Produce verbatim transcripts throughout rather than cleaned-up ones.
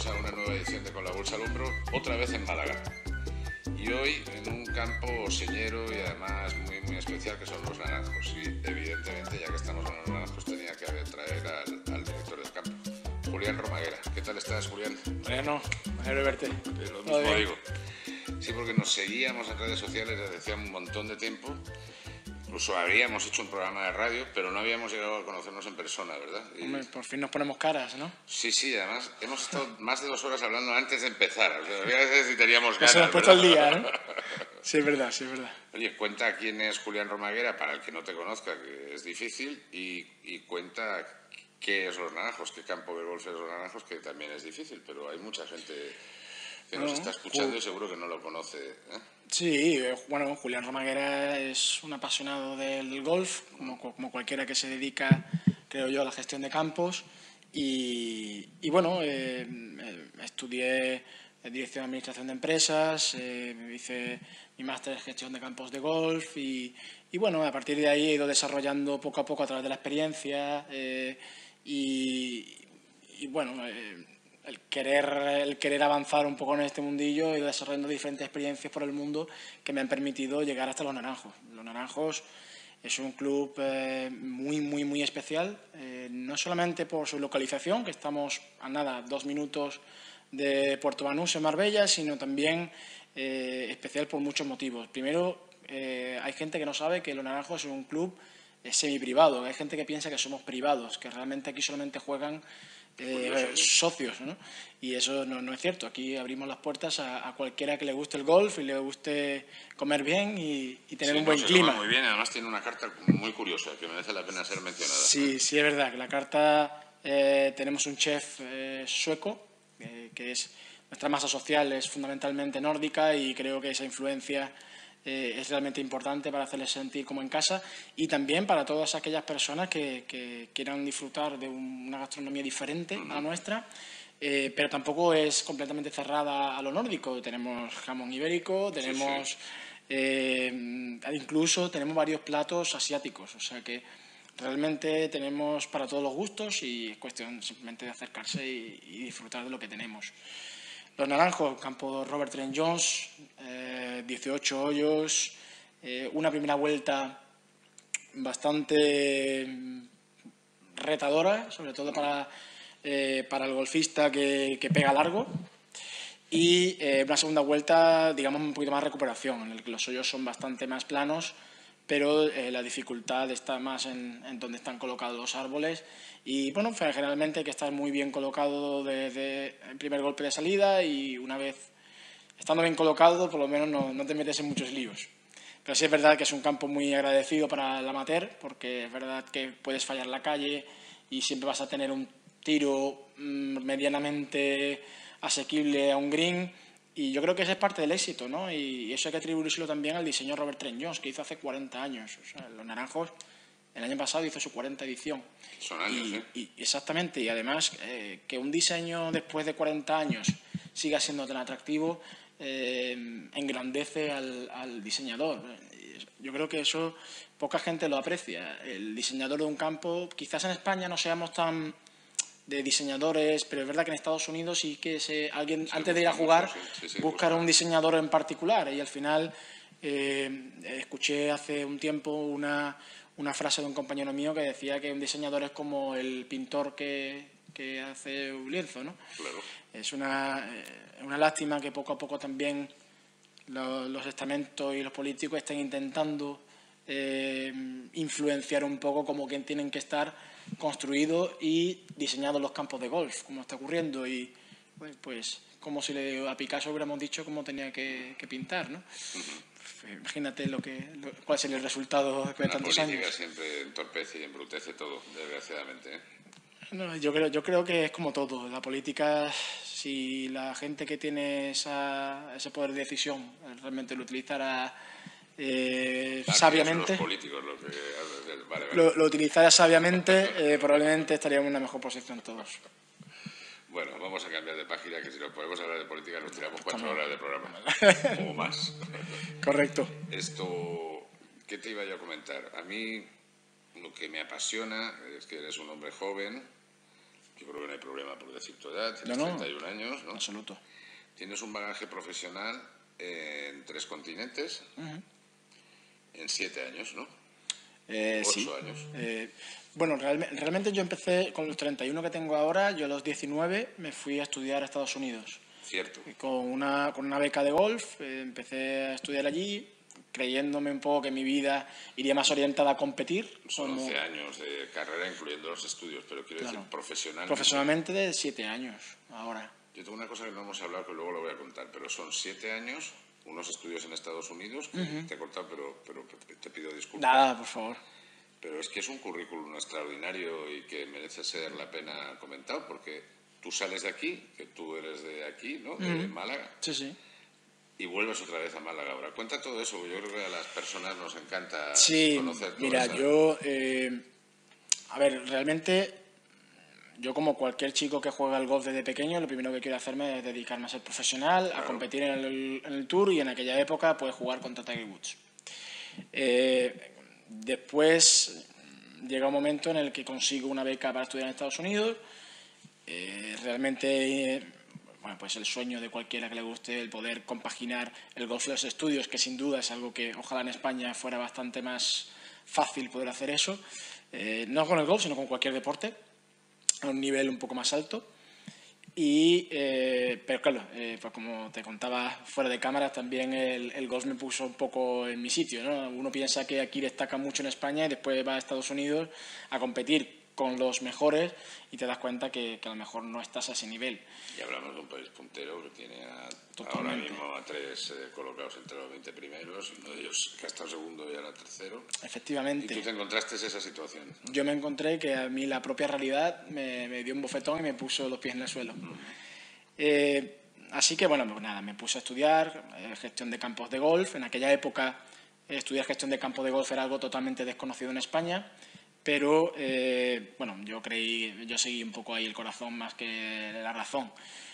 bienvenidos a una nueva edición de Con la Bolsa al Hombro, otra vez en Málaga. Y hoy en un campo señero y además muy muy especial que son los naranjos. Y evidentemente, ya que estamos en los naranjos, tenía que traer al, al director del campo, Julián Romaguera. ¿Qué tal estás, Julián? Bueno, me alegro de verte. Eh, lo mismo digo. Sí, porque nos seguíamos en redes sociales desde hacía un montón de tiempo. Incluso habríamos hecho un programa de radio, pero no habíamos llegado a conocernos en persona, ¿verdad? Y... Hombre, por fin nos ponemos caras, ¿no? Sí, sí, además hemos estado más de dos horas hablando antes de empezar. O sea, había veces si teníamos ganas. Nos hemos puesto al día, ¿no? Sí, es verdad, sí, es verdad. Oye, cuenta quién es Julián Romaguera, para el que no te conozca, que es difícil, y, y cuenta qué es Los Naranjos, qué campo de golf es Los Naranjos, que también es difícil, pero hay mucha gente que nos no, está escuchando uh, y seguro que no lo conoce, ¿eh? Sí, bueno, Julián Romaguera es un apasionado del, del golf, como, como cualquiera que se dedica, creo yo, a la gestión de campos. Y, y bueno, eh, estudié Dirección de Administración de Empresas, eh, hice mi máster en Gestión de Campos de Golf y, y bueno, a partir de ahí he ido desarrollando poco a poco a través de la experiencia eh, y, y bueno... Eh, El querer, el querer avanzar un poco en este mundillo, he ido desarrollando diferentes experiencias por el mundo que me han permitido llegar hasta Los Naranjos. Los Naranjos es un club eh, muy, muy, muy especial, eh, no solamente por su localización, que estamos a nada, dos minutos de Puerto Banús en Marbella, sino también eh, especial por muchos motivos. Primero, eh, hay gente que no sabe que Los Naranjos es un club eh, semi-privado, hay gente que piensa que somos privados, que realmente aquí solamente juegan Eh, socios, ¿no? Y eso no, no es cierto. Aquí abrimos las puertas a, a cualquiera que le guste el golf y le guste comer bien y, y tener sí, un buen no, clima. Muy bien, además tiene una carta muy curiosa que merece la pena ser mencionada. Sí, sí es verdad que la carta eh, tenemos un chef eh, sueco eh, que es nuestra masa social es fundamentalmente nórdica y creo que esa influencia Eh, es realmente importante para hacerles sentir como en casa y también para todas aquellas personas que, que quieran disfrutar de una gastronomía diferente a la nuestra, eh, pero tampoco es completamente cerrada a lo nórdico. Tenemos jamón ibérico, tenemos sí, sí. Eh, incluso tenemos varios platos asiáticos, o sea que realmente tenemos para todos los gustos y es cuestión simplemente de acercarse y, y disfrutar de lo que tenemos. Los Naranjos, campo Robert Trent Jones, eh, dieciocho hoyos, eh, una primera vuelta bastante retadora, sobre todo para, eh, para el golfista que, que pega largo, y eh, una segunda vuelta, digamos, un poquito más recuperación, en el que los hoyos son bastante más planos, pero eh, la dificultad está más en, en donde están colocados los árboles y bueno, generalmente hay que estar muy bien colocado desde el primer golpe de salida y una vez estando bien colocado por lo menos no, no te metes en muchos líos. Pero sí es verdad que es un campo muy agradecido para el amateur porque es verdad que puedes fallar la calle y siempre vas a tener un tiro mmm, medianamente asequible a un green. Y yo creo que ese es parte del éxito, ¿no? Y eso hay que atribuírselo también al diseño Robert Trent Jones, que hizo hace cuarenta años. O sea, Los Naranjos, el año pasado hizo su cuarenta edición. Son años, y, ¿eh? Y, exactamente, y además eh, que un diseño después de cuarenta años siga siendo tan atractivo, eh, engrandece al, al diseñador. Yo creo que eso poca gente lo aprecia. El diseñador de un campo, quizás en España no seamos tan... de diseñadores, pero es verdad que en Estados Unidos sí que se, alguien, sí, antes de ir a jugar, sí, sí, sí, buscar un diseñador en particular. Y al final eh, escuché hace un tiempo una, una frase de un compañero mío que decía que un diseñador es como el pintor que, que hace un lienzo, ¿no? Claro. Es una, eh, una lástima que poco a poco también los, los estamentos y los políticos estén intentando eh, influenciar un poco como que tienen que estar construidos y diseñados los campos de golf, como está ocurriendo, y pues, pues como si le, a Picasso hubiéramos dicho cómo tenía que, que pintar, ¿no? Uh-huh. Imagínate lo que, lo, cuál sería el resultado después de tantos años. La política siempre entorpece y embrutece todo, desgraciadamente, ¿eh? No, yo creo, yo creo que es como todo. La política, si la gente que tiene esa, ese poder de decisión realmente lo utilizara Eh, ah, sabiamente, los políticos lo, que... vale, vale. lo, lo utilizara sabiamente, eh, probablemente estaríamos en una mejor posición todos. Bueno, vamos a cambiar de página, que si nos podemos hablar de política nos tiramos cuatro horas de programa o más. Correcto. Esto, ¿qué te iba yo a comentar? A mí lo que me apasiona es que eres un hombre joven, Yo creo que no hay problema por decir tu edad, tienes no, no, treinta y un años, ¿no? Absoluto. Tienes un bagaje profesional en tres continentes, uh-huh. en siete años, ¿no? Eh, Ocho sí. años. Eh, bueno, real, realmente yo empecé con los treinta y uno que tengo ahora, yo a los diecinueve me fui a estudiar a Estados Unidos. Cierto. Con una, con una beca de golf, eh, empecé a estudiar allí, creyéndome un poco que mi vida iría más orientada a competir. Son como... once años de carrera, incluyendo los estudios, pero quiero claro. decir profesionalmente. Profesionalmente de siete años, ahora. Yo tengo una cosa que no hemos hablado, que luego lo voy a contar, pero son siete años, unos estudios en Estados Unidos, que uh-huh. te he cortado, pero, pero te pido disculpas. Nada, por favor. Pero es que es un currículum extraordinario y que merece ser la pena comentado, porque tú sales de aquí, que tú eres de aquí, ¿no? De uh-huh. Málaga. Sí, sí. Y vuelves otra vez a Málaga ahora. Cuenta todo eso, yo creo que a las personas nos encanta sí, conocer todo. Mira, esa... yo... Eh, a ver, realmente... Yo, como cualquier chico que juega al golf desde pequeño, lo primero que quiero hacerme es dedicarme a ser profesional, claro. a competir en el, en el Tour y en aquella época pues jugar contra Tiger Woods. Eh, después llega un momento en el que consigo una beca para estudiar en Estados Unidos. Eh, realmente, eh, bueno, pues el sueño de cualquiera que le guste el poder compaginar el golf y los estudios, que sin duda es algo que ojalá en España fuera bastante más fácil poder hacer eso. Eh, no con el golf, sino con cualquier deporte, a un nivel un poco más alto. Y, eh, pero claro, eh, pues como te contaba fuera de cámara, también el, el golf me puso un poco en mi sitio, ¿no? Uno piensa que aquí destaca mucho en España y después va a Estados Unidos a competir con los mejores y te das cuenta que, que a lo mejor no estás a ese nivel. Y hablamos de un país puntero que tiene a, ahora mismo a tres eh, colocados entre los veinte primeros, y uno de ellos que ha estado segundo y ahora tercero. Efectivamente. ¿Y tú te encontraste esa situación? Yo me encontré que a mí la propia realidad me, me dio un bofetón y me puso los pies en el suelo. Mm. Eh, así que, bueno, pues nada, me puse a estudiar eh, gestión de campos de golf. En aquella época, eh, estudiar gestión de campos de golf era algo totalmente desconocido en España. Pero, eh, bueno, yo creí, yo seguí un poco ahí el corazón más que la razón.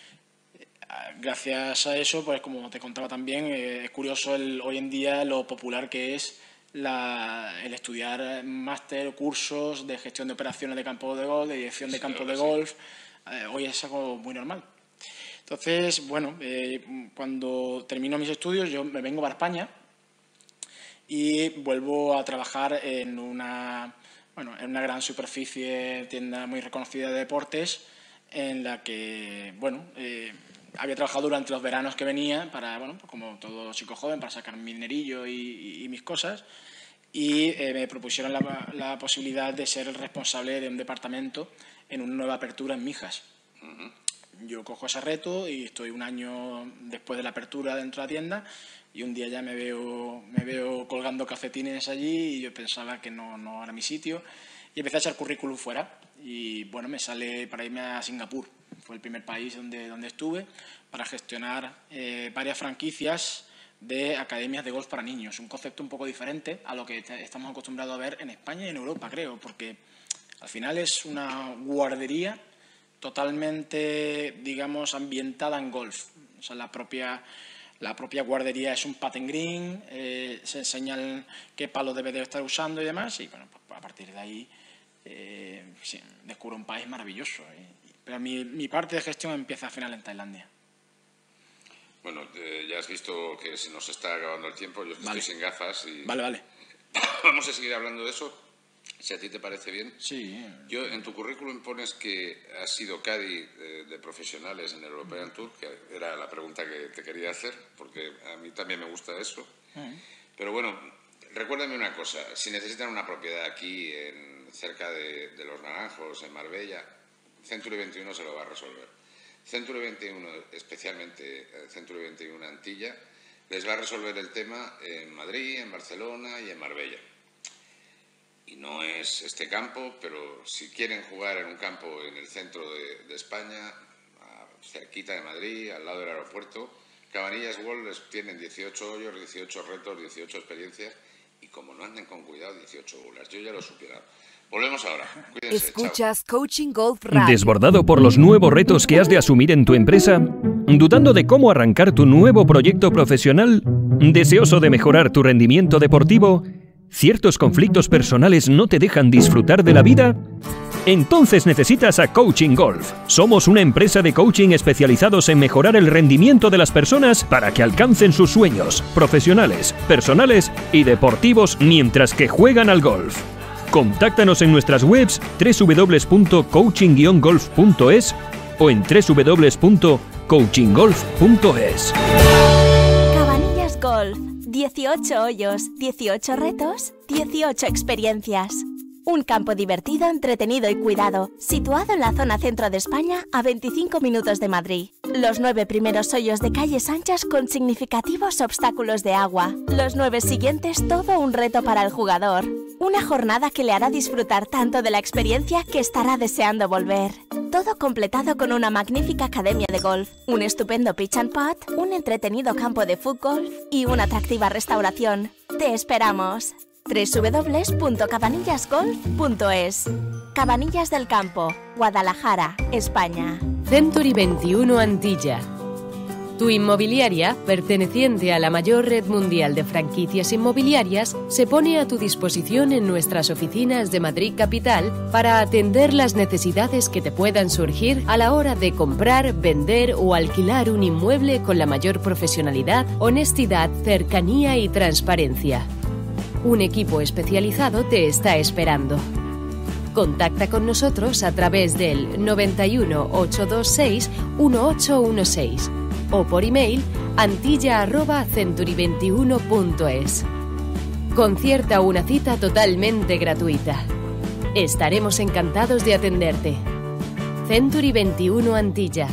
Gracias a eso, pues como te contaba también, eh, es curioso el, hoy en día lo popular que es la, el estudiar máster, cursos de gestión de operaciones de campo de golf, de dirección de campo de golf. Eh, hoy es algo muy normal. Entonces, bueno, eh, cuando termino mis estudios, yo me vengo para España y vuelvo a trabajar en una... Bueno, en una gran superficie, tienda muy reconocida de deportes, en la que, bueno, eh, había trabajado durante los veranos que venía para, bueno, como todo chico joven, para sacar mi dinerillo y, y, y mis cosas, y eh, me propusieron la, la posibilidad de ser el responsable de un departamento en una nueva apertura en Mijas. Uh-huh. Yo cojo ese reto y estoy un año después de la apertura dentro de la tienda y un día ya me veo, me veo colgando calcetines allí y yo pensaba que no, no era mi sitio y empecé a echar currículum fuera y bueno, me sale para irme a Singapur. Fue el primer país donde, donde estuve para gestionar eh, varias franquicias de academias de golf para niños. Un concepto un poco diferente a lo que estamos acostumbrados a ver en España y en Europa, creo, porque al final es una guardería totalmente, digamos, ambientada en golf. O sea, la propia, la propia guardería es un putting green, eh, se enseña qué palo debe de estar usando y demás, y bueno, pues a partir de ahí eh, sí, descubro un país maravilloso. Eh. Pero mi, mi parte de gestión empieza al final en Tailandia. Bueno, eh, ya has visto que se nos está acabando el tiempo, yo vale. estoy sin gafas y... Vale, vale. Vamos a seguir hablando de eso. Si a ti te parece bien. Sí. Yo, en tu currículum pones que has sido caddy de, de profesionales en el European Tour, que era la pregunta que te quería hacer, porque a mí también me gusta eso. Uh-huh. Pero bueno, recuérdame una cosa, si necesitan una propiedad aquí, en, cerca de, de Los Naranjos, en Marbella, Century veintiuno se lo va a resolver. Century veintiuno, especialmente Century veintiuno Antilla, les va a resolver el tema en Madrid, en Barcelona y en Marbella. Y no es este campo, pero si quieren jugar en un campo en el centro de, de España, cerquita de Madrid, al lado del aeropuerto, Cabanillas World les tienen dieciocho hoyos, dieciocho retos, dieciocho experiencias, y como no anden con cuidado, dieciocho bolas. Yo ya lo supiera. Volvemos ahora. Cuídense. Escuchas Chao. Coaching Golf Radio. ¿Desbordado por los nuevos retos que has de asumir en tu empresa? ¿Dudando de cómo arrancar tu nuevo proyecto profesional? ¿Deseoso de mejorar tu rendimiento deportivo? ¿Ciertos conflictos personales no te dejan disfrutar de la vida? Entonces necesitas a Coaching Golf. Somos una empresa de coaching especializados en mejorar el rendimiento de las personas para que alcancen sus sueños, profesionales, personales y deportivos mientras que juegan al golf. Contáctanos en nuestras webs doble u doble u doble u punto coaching guion golf punto es o en doble u doble u doble u punto coaching golf punto es. Cabanillas Golf. dieciocho hoyos, dieciocho retos, dieciocho experiencias. Un campo divertido, entretenido y cuidado, situado en la zona centro de España, a veinticinco minutos de Madrid. Los nueve primeros hoyos de calles anchas con significativos obstáculos de agua. Los nueve siguientes, todo un reto para el jugador. Una jornada que le hará disfrutar tanto de la experiencia que estará deseando volver. Todo completado con una magnífica academia de golf, un estupendo pitch and putt, un entretenido campo de fútbol y una atractiva restauración. ¡Te esperamos! doble u doble u doble u punto cabanillas golf punto es. Cabanillas del Campo, Guadalajara, España. Century veintiuno Antilla. Tu inmobiliaria, perteneciente a la mayor red mundial de franquicias inmobiliarias, se pone a tu disposición en nuestras oficinas de Madrid Capital para atender las necesidades que te puedan surgir a la hora de comprar, vender o alquilar un inmueble con la mayor profesionalidad, honestidad, cercanía y transparencia. Un equipo especializado te está esperando. Contacta con nosotros a través del noventa y uno, ochocientos veintiséis, dieciocho dieciséis o por email antilla arroba century veintiuno punto es. Concierta una cita totalmente gratuita. Estaremos encantados de atenderte. Century veintiuno Antilla.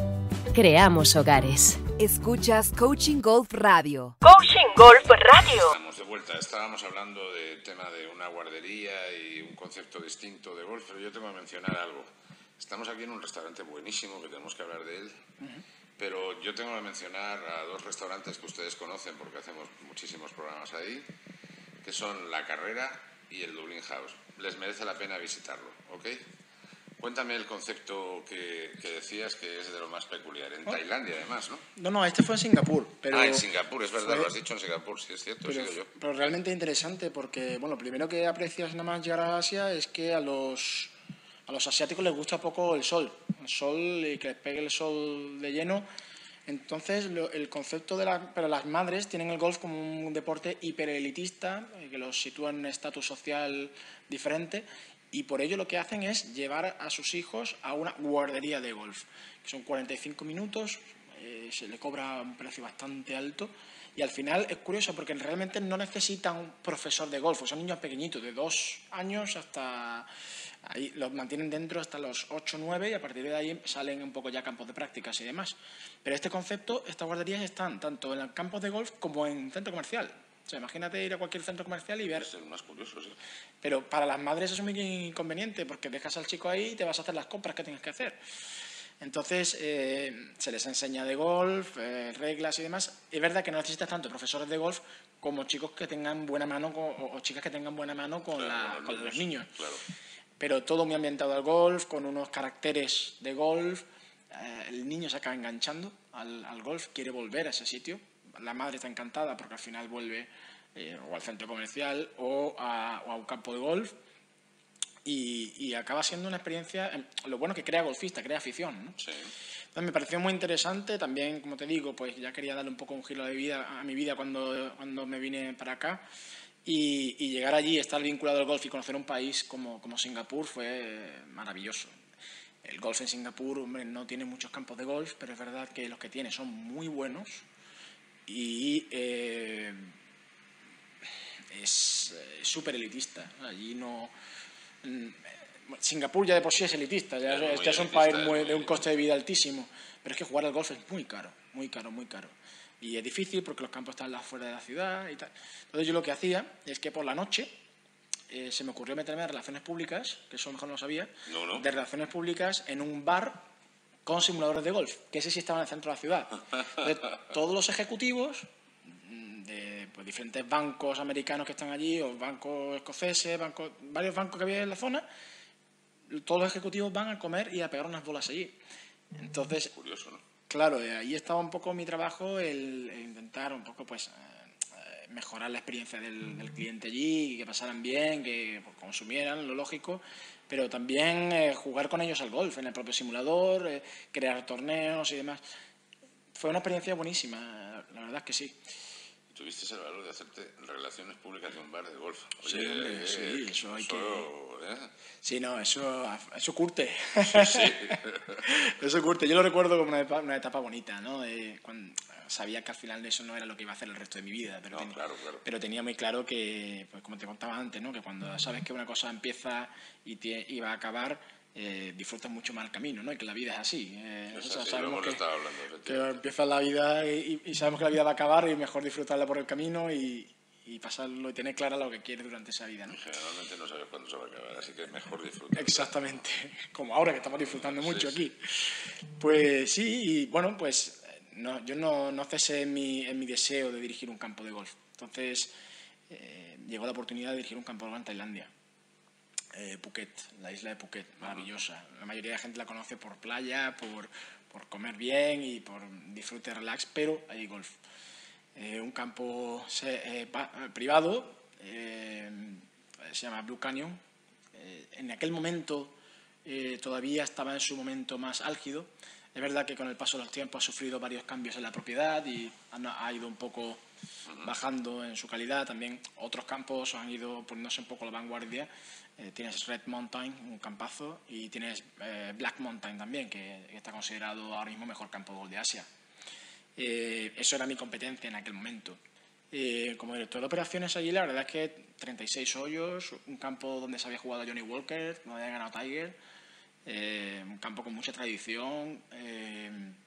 Creamos hogares. Escuchas Coaching Golf Radio. Coaching Golf Radio. Estamos de vuelta. Estábamos hablando del tema de una guardería y un concepto distinto de golf, pero yo tengo que mencionar algo. Estamos aquí en un restaurante buenísimo, que tenemos que hablar de él, uh-huh. Pero yo tengo que mencionar a dos restaurantes que ustedes conocen porque hacemos muchísimos programas ahí, que son La Carrera y el Dublin House. Les merece la pena visitarlo, ¿ok? Cuéntame el concepto que, que decías, que es de lo más peculiar. En oh. Tailandia, además, ¿no? No, no, este fue en Singapur. Pero ah, en Singapur, es verdad, fue... lo has dicho en Singapur, sí, es cierto, pero, he sido yo. Pero realmente interesante porque, bueno, lo primero que aprecias nada más llegar a Asia es que a los, a los asiáticos les gusta poco el sol. El sol y que les pegue el sol de lleno. Entonces, lo, el concepto de la... Pero las madres tienen el golf como un deporte hiperelitista, que los sitúa en un estatus social diferente. Y por ello lo que hacen es llevar a sus hijos a una guardería de golf, que son cuarenta y cinco minutos, eh, se le cobra un precio bastante alto y al final es curioso porque realmente no necesitan un profesor de golf, son niños pequeñitos, de dos años hasta... Ahí los mantienen dentro hasta los ocho o nueve y a partir de ahí salen un poco ya campos de prácticas y demás. Pero este concepto, estas guarderías están tanto en campos de golf como en centro comercial. O sea, imagínate ir a cualquier centro comercial y ver... Es el más curioso, sí. Pero para las madres eso es muy inconveniente porque dejas al chico ahí y te vas a hacer las compras que tienes que hacer. Entonces, eh, se les enseña de golf, eh, reglas y demás. Es verdad que no necesitas tanto profesores de golf como chicos que tengan buena mano con, o, o chicas que tengan buena mano con, claro, la, con los, los niños. Claro. Pero todo muy ambientado al golf, con unos caracteres de golf. Eh, el niño se acaba enganchando al, al golf, quiere volver a ese sitio. La madre está encantada porque al final vuelve eh, o al centro comercial o a, o a un campo de golf y, y acaba siendo una experiencia, eh, lo bueno que crea golfista, crea afición, ¿no? Sí. Entonces me pareció muy interesante, también como te digo, pues ya quería darle un poco un giro de vida a mi vida cuando, cuando me vine para acá y, y llegar allí, estar vinculado al golf y conocer un país como, como Singapur fue maravilloso. El golf en Singapur, hombre, no tiene muchos campos de golf, pero es verdad que los que tiene son muy buenos. Y eh, es súper elitista. Allí no... Singapur ya de por sí es elitista, ya, es, ya es un país muy, de un coste de vida altísimo, pero es que jugar al golf es muy caro, muy caro, muy caro. Y es difícil porque los campos están fuera de la ciudad y tal. Entonces yo lo que hacía es que por la noche eh, se me ocurrió meterme a relaciones públicas, que eso mejor no lo sabía, no, no. de relaciones públicas en un bar con simuladores de golf, que ese sí estaba en el centro de la ciudad. De todos los ejecutivos de pues, diferentes bancos americanos que están allí, o bancos escoceses, bancos, varios bancos que había en la zona, todos los ejecutivos van a comer y a pegar unas bolas allí. Entonces, curioso, ¿no? Claro, ahí estaba un poco mi trabajo, el, el intentar un poco, pues, eh, mejorar la experiencia del, del cliente allí, que pasaran bien, que pues, consumieran, lo lógico, pero también eh, jugar con ellos al golf en el propio simulador, eh, crear torneos y demás. Fue una experiencia buenísima, la verdad es que sí. Tuviste el valor de hacerte relaciones públicas de un bar de golf. Oye, Sí, hombre, eh, sí, eso hay eso, que... ¿eh? Sí, no, eso, eso curte. Sí, sí. Eso curte. Yo lo recuerdo como una etapa, una etapa bonita, ¿no? Eh, cuando sabía que al final eso no era lo que iba a hacer el resto de mi vida, pero, No, tenía, claro, claro. pero tenía muy claro que, pues como te contaba antes, ¿no? Que cuando sabes que una cosa empieza y, tie, y va a acabar, eh, disfrutas mucho más el camino, ¿no? Y que la vida es así. Eh, Es o sea, así, sabemos lo hemos que, estado hablando, que efectivamente. empieza la vida y, y sabemos que la vida va a acabar y mejor disfrutarla por el camino y, y pasarlo y tener clara lo que quieres durante esa vida, ¿no? Generalmente no sabes cuándo se va a acabar, así que es mejor disfrutar. Exactamente, como ahora que estamos disfrutando mucho Sí, aquí. Pues sí, y bueno, pues no, yo no, no cesé en mi, en mi deseo de dirigir un campo de golf. Entonces eh, llegó la oportunidad de dirigir un campo de golf en Tailandia. Eh, Phuket, la isla de Phuket, maravillosa. La mayoría de la gente la conoce por playa, por, por comer bien y por disfrute relax, pero hay golf. Eh, un campo se, eh, pa, privado, eh, se llama Blue Canyon. Eh, en aquel momento eh, todavía estaba en su momento más álgido. Es verdad que con el paso de los tiempos ha sufrido varios cambios en la propiedad y ha, ha ido un poco bajando en su calidad. También otros campos han ido poniéndose un poco a la vanguardia. Eh, tienes Red Mountain, un campazo, y tienes eh, Black Mountain también, que, que está considerado ahora mismo mejor campo de golf de Asia. Eh, eso era mi competencia en aquel momento. Eh, como director de operaciones allí, la verdad es que treinta y seis hoyos, un campo donde se había jugado Johnny Walker, donde había ganado Tiger, eh, un campo con mucha tradición. Eh,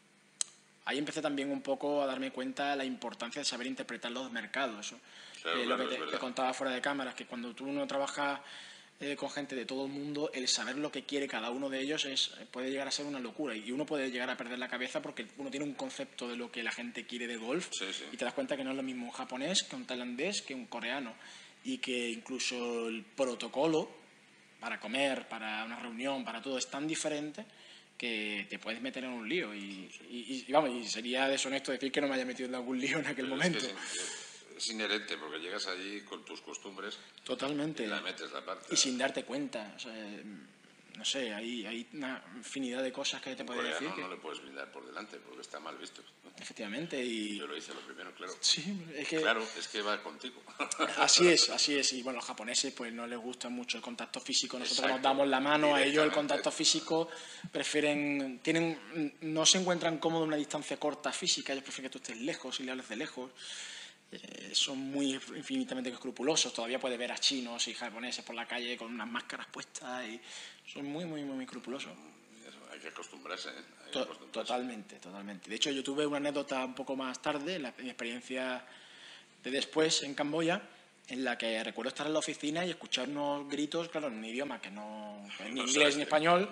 ahí empecé también un poco a darme cuenta de la importancia de saber interpretar los mercados. Claro, eh, claro, lo que te, te contaba fuera de cámaras, que cuando tú no trabajas Eh, con gente de todo el mundo, el saber lo que quiere cada uno de ellos es, puede llegar a ser una locura y uno puede llegar a perder la cabeza porque uno tiene un concepto de lo que la gente quiere de golf sí, sí. y te das cuenta que no es lo mismo un japonés que un tailandés que un coreano y que incluso el protocolo para comer, para una reunión, para todo es tan diferente que te puedes meter en un lío y, y, y, vamos, y sería deshonesto decir que no me haya metido en algún lío en aquel Pero momento. Es, que es, es inherente porque llegas allí con tus costumbres. Totalmente. Y la metes la parte. Y sin darte cuenta. O sea, no sé, hay, hay una infinidad de cosas que te puede decir. No, que... no le puedes brindar por delante porque está mal visto. Efectivamente. Y... Yo lo hice lo primero, claro. Sí, es que... Claro, es que va contigo. Así es, así es. Y bueno, los japoneses pues no les gusta mucho el contacto físico. Nosotros Exacto. nos damos la mano, a ellos el contacto físico prefieren, tienen, no se encuentran cómodos en una distancia corta física, ellos prefieren que tú estés lejos y le hables de lejos. Eh, son muy infinitamente escrupulosos. Todavía puedes ver a chinos y japoneses por la calle con unas máscaras puestas y son muy, muy, muy escrupulosos. Hay que acostumbrarse, ¿eh? Hay que To acostumbrarse. Totalmente, totalmente. De hecho, yo tuve una anécdota un poco más tarde, la, mi experiencia de después en Camboya, en la que recuerdo estar en la oficina y escuchar unos gritos, claro, en un idioma que no es ni No inglés sé. ni español,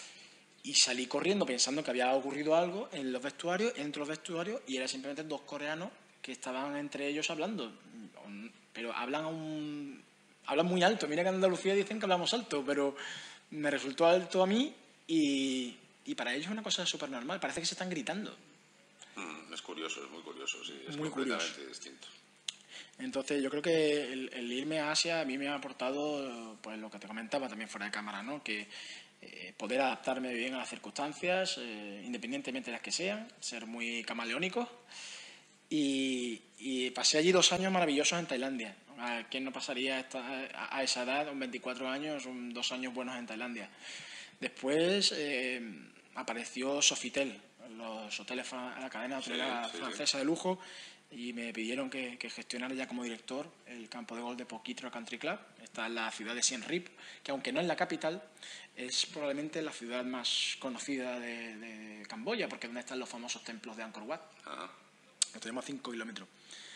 y salí corriendo pensando que había ocurrido algo en los vestuarios, entro a los vestuarios y eran simplemente dos coreanos que estaban entre ellos hablando, pero hablan a un, hablan muy alto. Mira que en Andalucía dicen que hablamos alto, pero me resultó alto a mí y, y para ellos es una cosa súper normal, parece que se están gritando. Mm, es curioso, es muy curioso, sí, es Muy completamente curioso. distinto. Entonces yo creo que el, el irme a Asia a mí me ha aportado pues lo que te comentaba también fuera de cámara, ¿no? Que eh, poder adaptarme bien a las circunstancias, eh, independientemente de las que sean, ser muy camaleónico. Y, y pasé allí dos años maravillosos en Tailandia. ¿A quién no pasaría esta, a, a esa edad, con veinticuatro años, un, dos años buenos en Tailandia? Después eh, apareció Sofitel, los hoteles, la cadena hotelera Sí, sí, francesa sí. de lujo, y me pidieron que, que gestionara ya como director el campo de golf de Pokitra Country Club. Está en la ciudad de Siem Reap, que aunque no es la capital, es probablemente la ciudad más conocida de, de Camboya, porque es donde están los famosos templos de Angkor Wat. Ajá. Tenemos a cinco kilómetros.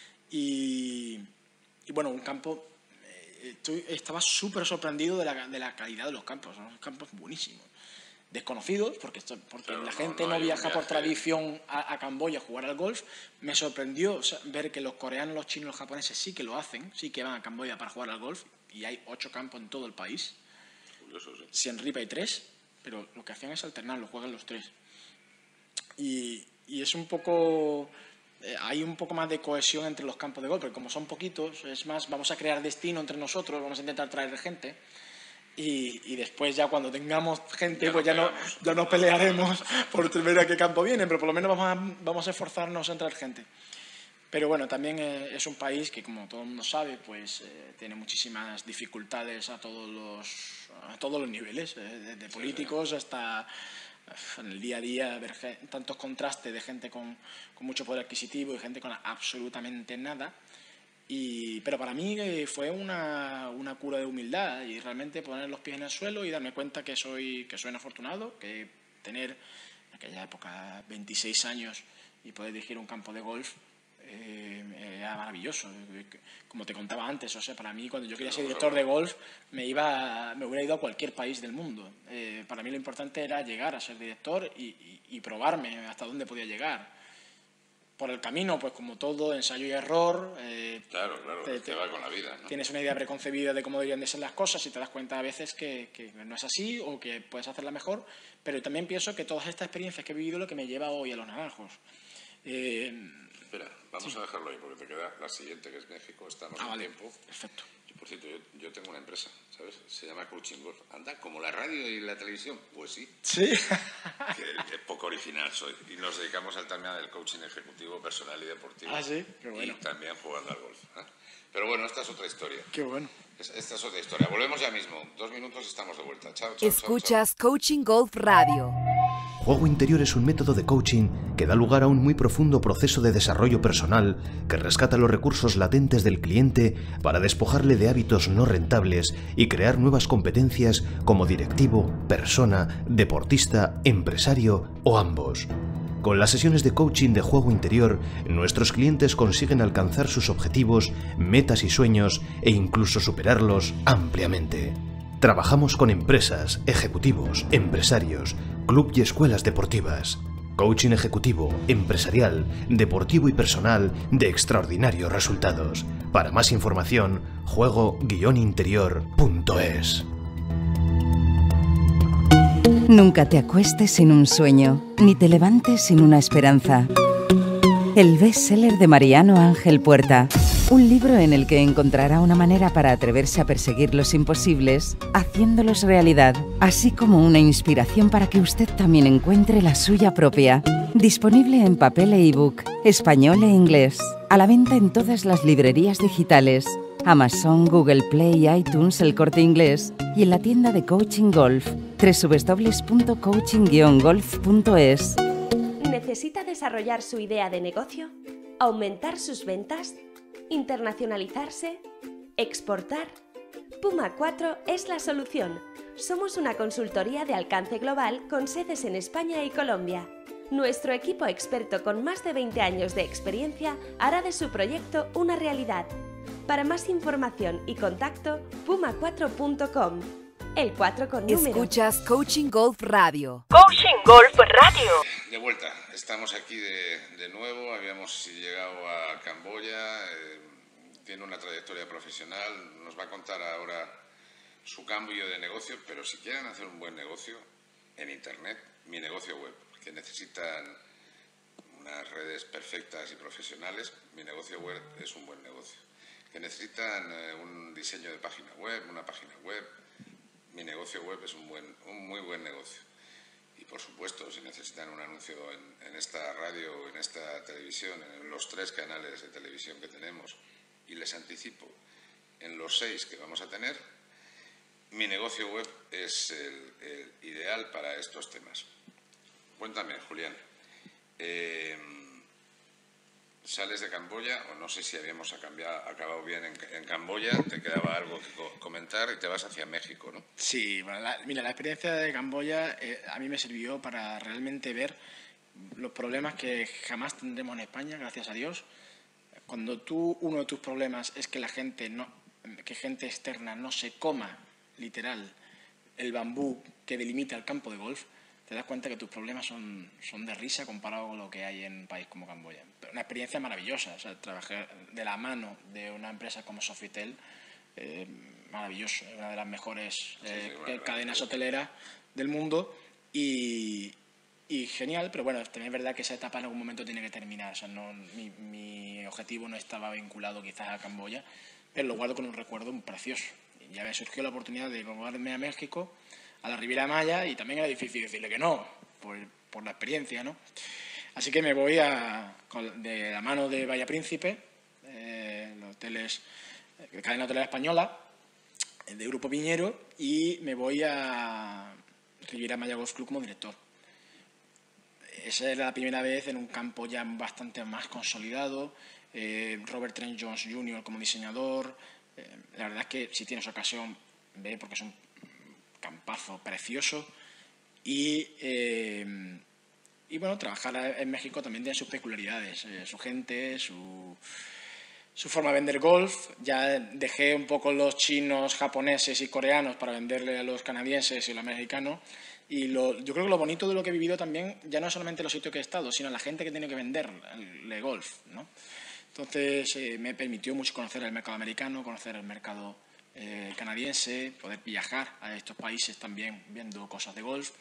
Y, y bueno, un campo... Eh, estoy, estaba súper sorprendido de la, de la calidad de los campos. Son campos buenísimos. Desconocidos, porque, esto, porque Claro, la no, gente no no, hay un viaja por viaje. tradición a, a Camboya a jugar al golf. Me sorprendió, o sea, ver que los coreanos, los chinos, los japoneses sí que lo hacen, sí que van a Camboya para jugar al golf. Y hay ocho campos en todo el país. Curioso, sí. Siem Reap hay tres, pero lo que hacían es alternarlo, juegan los tres. Y, y es un poco... eh, hay un poco más de cohesión entre los campos de golf, porque como son poquitos, es más, vamos a crear destino entre nosotros, vamos a intentar traer gente. Y, y después ya cuando tengamos gente, ya pues ya, no, ya nos pelearemos por ver a qué campo vienen, pero por lo menos vamos a, vamos a esforzarnos en traer gente. Pero bueno, también eh, es un país que, como todo el mundo sabe, pues eh, tiene muchísimas dificultades a todos los, a todos los niveles, eh, desde políticos hasta en el día a día, ver tantos contrastes de gente con, con mucho poder adquisitivo y gente con absolutamente nada. Y, pero para mí eh, fue una, una cura de humildad y realmente poner los pies en el suelo y darme cuenta que soy, que soy un afortunado, que tener en aquella época veintiséis años y poder dirigir un campo de golf eh, era maravilloso. Como te contaba antes, o sea, para mí cuando yo quería ser director de golf me, iba, me hubiera ido a cualquier país del mundo. Eh, para mí lo importante era llegar a ser director y, y, y probarme hasta dónde podía llegar. Por el camino, pues como todo, ensayo y error. Eh, claro, claro, te, te va con la vida, ¿no? Tienes una idea preconcebida de cómo deberían de ser las cosas y te das cuenta a veces que, que no es así o que puedes hacerla mejor, pero también pienso que todas estas experiencias que he vivido es lo que me lleva hoy a Los Naranjos. Eh, Espera, vamos sí. a dejarlo ahí porque te queda la siguiente, que es México, estamos ah, en vale. tiempo. Perfecto. Y por cierto, yo, yo tengo una empresa, ¿sabes? Se llama Coaching Golf. Anda, como la radio y la televisión, pues sí. Sí. Que, que poco original soy. Y nos dedicamos al tema del coaching ejecutivo, personal y deportivo. Ah, sí, qué bueno. Y también jugando al golf. ¿eh? Pero bueno, esta es otra historia. Qué bueno. Es, esta es otra historia. Volvemos ya mismo. Dos minutos y estamos de vuelta. Chao, chao. Escuchas chao, chao. Coaching Golf Radio. Juego Interior es un método de coaching que da lugar a un muy profundo proceso de desarrollo personal que rescata los recursos latentes del cliente para despojarle de hábitos no rentables y crear nuevas competencias como directivo, persona, deportista, empresario o ambos. Con las sesiones de coaching de Juego Interior, nuestros clientes consiguen alcanzar sus objetivos, metas y sueños e incluso superarlos ampliamente. Trabajamos con empresas, ejecutivos, empresarios, club y escuelas deportivas. Coaching ejecutivo, empresarial, deportivo y personal de extraordinarios resultados. Para más información, juego guion interior punto es. Nunca te acuestes sin un sueño, ni te levantes sin una esperanza. El bestseller de Mariano Ángel Puerta. Un libro en el que encontrará una manera para atreverse a perseguir los imposibles, haciéndolos realidad, así como una inspiración para que usted también encuentre la suya propia. Disponible en papel e ebook, español e inglés. A la venta en todas las librerías digitales. Amazon, Google Play, iTunes, El Corte Inglés y en la tienda de Coaching Golf, doble u doble u doble u punto coaching guion golf punto es. ¿Necesita desarrollar su idea de negocio? ¿Aumentar sus ventas? ¿Internacionalizarse? ¿Exportar? Puma cuatro es la solución. Somos una consultoría de alcance global con sedes en España y Colombia. Nuestro equipo experto con más de veinte años de experiencia hará de su proyecto una realidad. Para más información y contacto, puma cuatro punto com. El cuatro con número. Escuchas Coaching Golf Radio. Coaching Golf Radio. De vuelta, estamos aquí de, de nuevo, habíamos llegado a Camboya, eh, tiene una trayectoria profesional, nos va a contar ahora su cambio de negocio, pero si quieren hacer un buen negocio en Internet, mi negocio web, que necesitan unas redes perfectas y profesionales, mi negocio web es un buen negocio. Que necesitan eh, un diseño de página web, una página web, mi negocio web es un, buen, un muy buen negocio. Y por supuesto, si necesitan un anuncio en, en esta radio, en esta televisión, en los tres canales de televisión que tenemos, y les anticipo, en los seis que vamos a tener, mi negocio web es el, el ideal para estos temas. Cuéntame, Julián, eh, ¿sales de Camboya? O no sé si habíamos acabado bien en, en Camboya, te quedaba algo que co comentar y te vas hacia México, ¿no? Sí, bueno, la, mira, la experiencia de Camboya eh, a mí me sirvió para realmente ver los problemas que jamás tendremos en España, gracias a Dios. Cuando tú, uno de tus problemas es que la gente, no, que gente externa no se coma, literal, el bambú que delimita el campo de golf, te das cuenta que tus problemas son, son de risa comparado con lo que hay en un país como Camboya. Una experiencia maravillosa, o sea, trabajar de la mano de una empresa como Sofitel, eh, maravilloso, una de las mejores eh, sí, sí, bueno, cadenas hoteleras del mundo y, y genial, pero bueno, también es verdad que esa etapa en algún momento tiene que terminar. O sea, no, mi, mi objetivo no estaba vinculado quizás a Camboya, pero lo guardo con un recuerdo muy precioso. Y ya me surgió la oportunidad de moverme a México, a la Riviera Maya, y también era difícil decirle que no, por, por la experiencia, ¿no? Así que me voy a, de la mano de Bahía Príncipe, eh, los hoteles, eh, cadena hotelera española, de Grupo Piñero, y me voy a Riviera Maya Golf Club como director. Esa era la primera vez en un campo ya bastante más consolidado, eh, Robert Trent Jones junior como diseñador. Eh, la verdad es que si tienes ocasión, ve, porque es un campazo precioso. Y, eh, y bueno, trabajar en México también tiene sus peculiaridades, eh, su gente, su... su forma de vender golf. Ya dejé un poco los chinos, japoneses y coreanos para venderle a los canadienses y a los americanos. Y lo, yo creo que lo bonito de lo que he vivido también, ya no es solamente los sitios que he estado, sino la gente que tiene que venderle golf, ¿no? Entonces eh, me permitió mucho conocer el mercado americano, conocer el mercado eh, canadiense, poder viajar a estos países también viendo cosas de golf.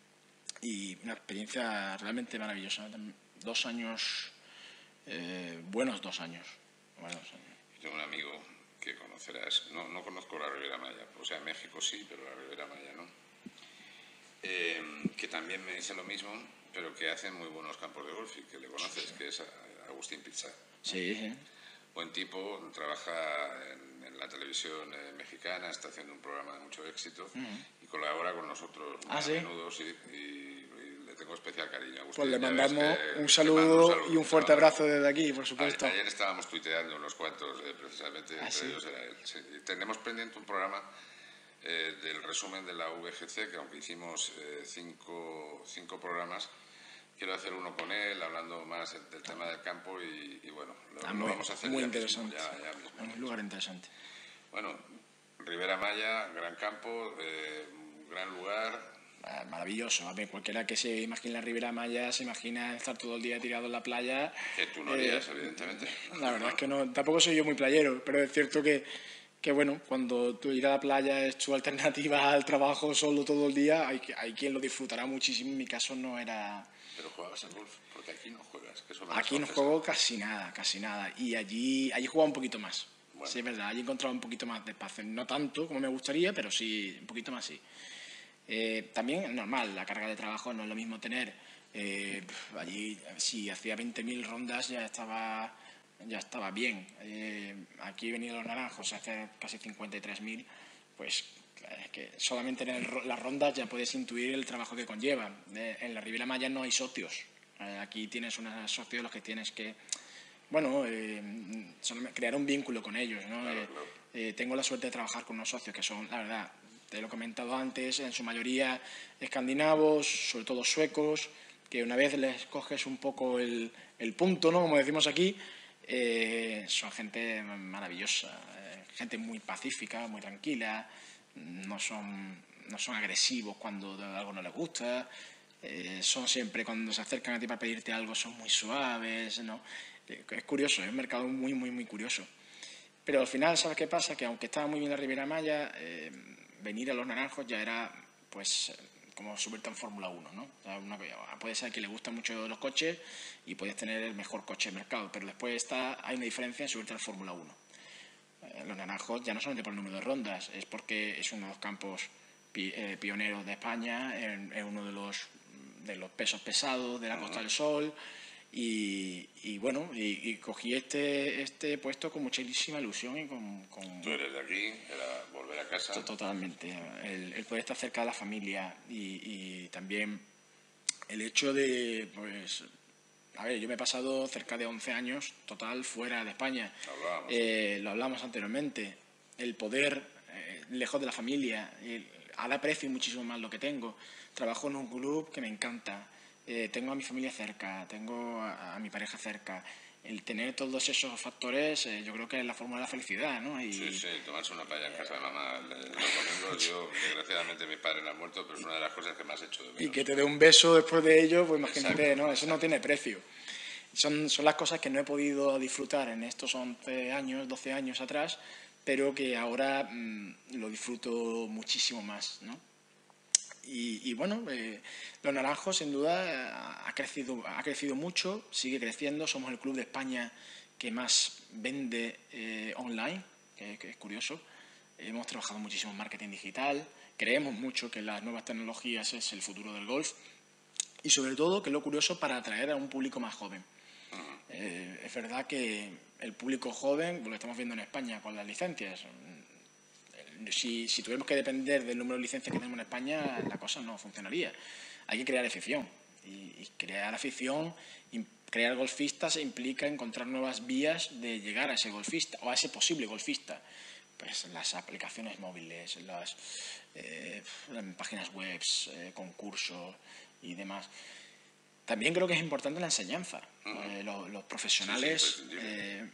Y una experiencia realmente maravillosa. Dos años, eh, buenos dos años. Bueno, yo tengo un amigo que conocerás, no, no conozco la Riviera Maya, o sea, México sí, pero la Riviera Maya no, eh, que también me dice lo mismo, pero que hace muy buenos campos de golf y que le conoces, sí, que es Agustín Pizza. Sí, sí. Buen tipo, trabaja en, en la televisión eh, mexicana, está haciendo un programa de mucho éxito uh-huh. y colabora con nosotros muy ¿Ah, a sí? menudo, sí, y tengo especial cariño. Agustín, pues le mandamos que, un, saludo un saludo y un fuerte abrazo desde aquí, por supuesto. Ayer estábamos tuiteando unos cuantos, eh, precisamente, ¿Ah, entre sí? ellos era él. Sí. Tenemos pendiente un programa eh, del resumen de la V G C, que aunque hicimos eh, cinco, cinco programas, quiero hacer uno con él, hablando más del tema del campo y, y bueno, lo, ah, lo muy, vamos a hacer muy ya interesante. mismo, ya, ya mismo. Un lugar interesante. Bueno, Riviera Maya, gran campo, eh, gran lugar. Maravilloso. A ver, cualquiera que se imagine la Riviera Maya se imagina estar todo el día tirado en la playa. Que tú no harías, eh, evidentemente. La verdad es que no, tampoco soy yo muy playero, pero es cierto que, que bueno, cuando tú ir a la playa es tu alternativa al trabajo solo todo el día, hay, hay quien lo disfrutará muchísimo. En mi caso no era... Pero jugabas al golf, porque aquí no juegas. Que aquí no juego casi nada, casi nada. Y allí, allí jugaba un poquito más. Bueno. Sí, es verdad, allí encontraba un poquito más de espacio. No tanto como me gustaría, pero sí, un poquito más sí. Eh, también es normal, la carga de trabajo no es lo mismo tener. Eh, allí, si hacía veinte mil rondas, ya estaba, ya estaba bien. Eh, aquí he venido a Los Naranjos a hacer casi cincuenta y tres mil, pues es que solamente en las rondas ya puedes intuir el trabajo que conllevan. Eh, en la Riviera Maya no hay socios. Eh, aquí tienes unos socios los que tienes que, bueno, eh, crear un vínculo con ellos, ¿no? Claro, eh, claro. Eh, tengo la suerte de trabajar con unos socios que son, la verdad, te lo he comentado antes, en su mayoría escandinavos, sobre todo suecos, que una vez les coges un poco el, el punto, ¿no? Como decimos aquí, eh, son gente maravillosa, eh, gente muy pacífica, muy tranquila, no son, no son agresivos cuando algo no les gusta, eh, son siempre, cuando se acercan a ti para pedirte algo, son muy suaves, ¿no? Eh, es curioso, es un mercado muy, muy, muy curioso. Pero al final, ¿sabes qué pasa? Que aunque estaba muy bien la Riviera Maya, eh, venir a Los Naranjos ya era, pues, como subirte en Fórmula uno, ¿no? O sea, una, puede ser que le gustan mucho los coches y puedes tener el mejor coche del mercado, pero después está, hay una diferencia en subirte al Fórmula uno. Eh, Los Naranjos ya no solamente por el número de rondas, es porque es uno de los campos pi, eh, pioneros de España, es, es uno de los, de los pesos pesados de la Costa del Sol. Y, y bueno, y, y cogí este, este puesto con muchísima ilusión y con, con... Tú eres de aquí, era volver a casa. Totalmente, el, el poder estar cerca de la familia y, y también el hecho de, pues, a ver, yo me he pasado cerca de once años total fuera de España. Lo hablábamos. Eh, lo hablamos anteriormente, el poder, eh, lejos de la familia, el, ahora aprecio muchísimo más lo que tengo. Trabajo en un club que me encanta. Eh, tengo a mi familia cerca, tengo a, a mi pareja cerca. El tener todos esos factores, eh, yo creo que es la fórmula de la felicidad, ¿no? Y, sí, sí, tomarse una playa en casa de mamá los domingos. Yo, desgraciadamente, mi padre no ha muerto, pero es una de las cosas que más he hecho de menos. Y que te dé un beso después de ello, pues imagínate, exacto, ¿no? Eso exacto. No tiene precio. Son, son las cosas que no he podido disfrutar en estos once años, doce años atrás, pero que ahora mmm, lo disfruto muchísimo más, ¿no? y, y bueno, eh, Los Naranjos sin duda ha crecido, ha crecido mucho, sigue creciendo, somos el club de España que más vende eh, online, que, que es curioso. Hemos trabajado muchísimo en marketing digital, creemos mucho que las nuevas tecnologías es el futuro del golf y sobre todo, que es lo curioso, para atraer a un público más joven. Eh, es verdad que el público joven, lo estamos viendo en España con las licencias, si, si tuviéramos que depender del número de licencias que tenemos en España, la cosa no funcionaría. Hay que crear afición y, y crear afición, y crear golfistas implica encontrar nuevas vías de llegar a ese golfista o a ese posible golfista. Pues las aplicaciones móviles, las eh, páginas web, eh, concursos y demás. También creo que es importante la enseñanza. Uh-huh. eh, los, los profesionales, sí, sí, eh,